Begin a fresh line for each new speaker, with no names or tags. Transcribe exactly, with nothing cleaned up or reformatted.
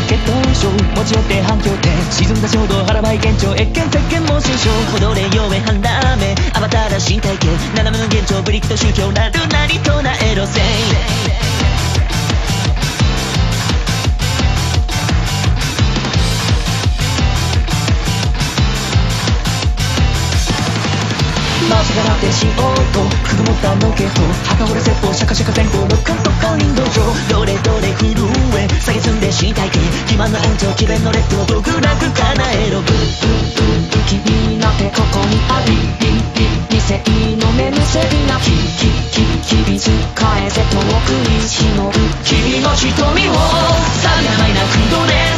決闘症持ち寄って反響点沈んだ衝動腹ばい現状越見鉄拳猛進症踊れよえ半ラーメンアバターら身体系斜めの現状ブリックと宗教なるなりとなエロセイ回しがらってしようとくぐもったのけと墓掘れ説法シャカシャカ前後の関東会員道場どれどれ震え下げ積んで身体系基盤の延長詭弁のレッドを独楽叶えろブッブッ気になってここにありリリ理性の目むせびなききききびつ返せ遠くに忍ぶ君の瞳をさんがはいなくどれ